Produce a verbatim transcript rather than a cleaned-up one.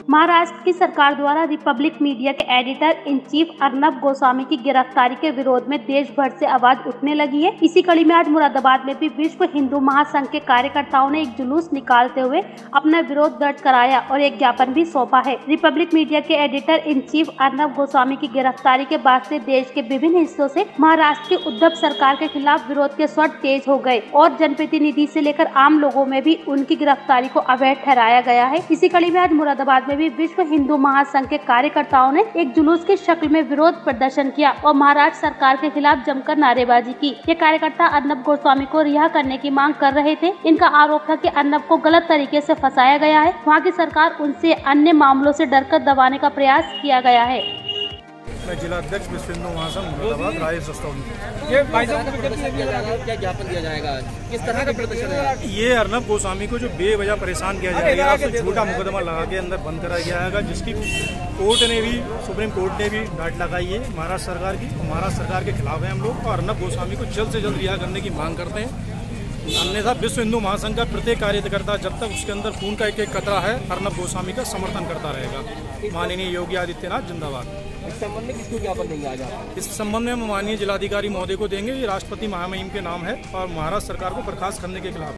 महाराष्ट्र की सरकार द्वारा रिपब्लिक मीडिया के editor in chief Arnab Goswami की गिरफ्तारी के विरोध में देश भर से आवाज उठने लगी है। इसी कड़ी में आज मुरादाबाद में भी विश्व हिंदू महासंघ के कार्यकर्ताओं ने एक जुलूस निकालते हुए अपना विरोध दर्ज कराया और एक ज्ञापन भी सौंपा है। रिपब्लिक मीडिया के editor in chief Arnab Goswami की गिरफ्तारी के बाद से देश के विभिन्न हिस्सों से महाराष्ट्र की उद्धव सरकार के खिलाफ विरोध के स्वर तेज हो गए और जनप्रतिनिधि से लेकर आम लोगों में भी उनकी गिरफ्तारी को अवैध ठहराया गया है। इसी कड़ी में आज मुरादाबाद में भी विश्व हिंदू महासंघ के कार्यकर्ताओं ने एक जुलूस की शक्ल में विरोध प्रदर्शन किया और महाराष्ट्र सरकार के खिलाफ जमकर नारेबाजी की। ये कार्यकर्ता अर्नब गोस्वामी को रिहा करने की मांग कर रहे थे। इनका आरोप था कि अर्नब को गलत तरीके से फंसाया गया है। वहाँ की सरकार उनसे अन्य मामलों से डरकर दबाने का प्रयास किया गया है। मैं जिला अध्यक्ष विश्व हिंदू महासंघ मुरादाबाद राजेश रस्तोगी। ये भाई साहब को प्रदर्शन किया जाएगा, क्या ज्ञापन दिया जाएगा, किस तरह का प्रदर्शन है? ये अर्नब गोस्वामी को जो बेवजह परेशान किया जाएगा, उसको झूठा मुकदमा लगा के अंदर बंद कराया गया है, जिसकी कोर्ट ने भी सुप्रीम कोर्ट ने भी डांट लगाई है महाराष्ट्र सरकार की। महाराष्ट्र सरकार के खिलाफ है हम लोग और अर्नब गोस्वामी को जल्द से जल्द रिहा करने की मांग करते हैं। अन्यथा विश्व हिंदू महासंघ का प्रत्येक कार्यकर्ता जब तक उसके अंदर खून का एक एक कतरा है अर्नब गोस्वामी का समर्थन करता रहेगा। माननीय योगी आदित्यनाथ जिंदाबाद। इस संबंध में किसको ज्ञापन देंगे आज आप? इस संबंध में हम माननीय जिलाधिकारी महोदय को देंगे। ये राष्ट्रपति महामहिम के नाम है और महाराष्ट्र सरकार को बर्खास्त करने के खिलाफ।